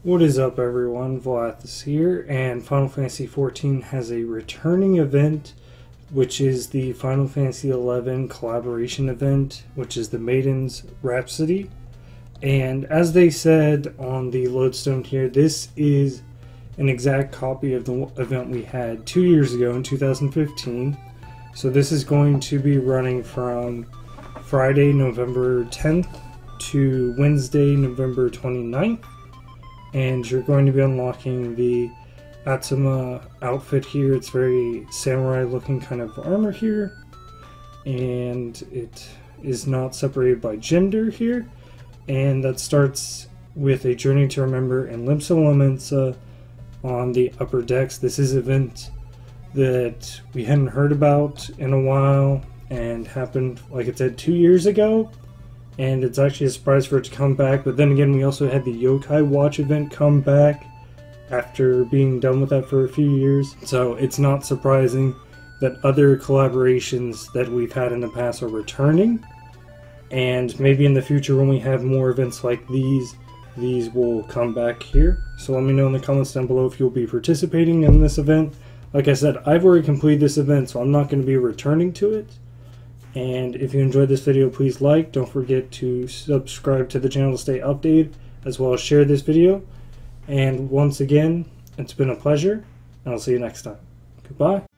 What is up, everyone? Vlathis here, and Final Fantasy XIV has a returning event, which is the Final Fantasy XI collaboration event, which is the Maiden's Rhapsody. And as they said on the lodestone here, this is an exact copy of the event we had 2 years ago in 2015. So this is going to be running from Friday, November 10th to Wednesday, November 29th. And you're going to be unlocking the Atsuma outfit here. It's very samurai looking kind of armor here, and it is not separated by gender here. And that starts with a Journey to Remember and Limsa Lominsa on the upper decks. This is an event that we hadn't heard about in a while and happened, like it said, 2 years ago. And it's actually a surprise for it to come back. But then again, we also had the Yokai Watch event come back after being done with that for a few years. So it's not surprising that other collaborations that we've had in the past are returning. And maybe in the future when we have more events like these will come back here. So let me know in the comments down below if you'll be participating in this event. Like I said, I've already completed this event, so I'm not going to be returning to it. And if you enjoyed this video, please like. Don't forget to subscribe to the channel to stay updated, as well as share this video. And once again, it's been a pleasure, and I'll see you next time. Goodbye.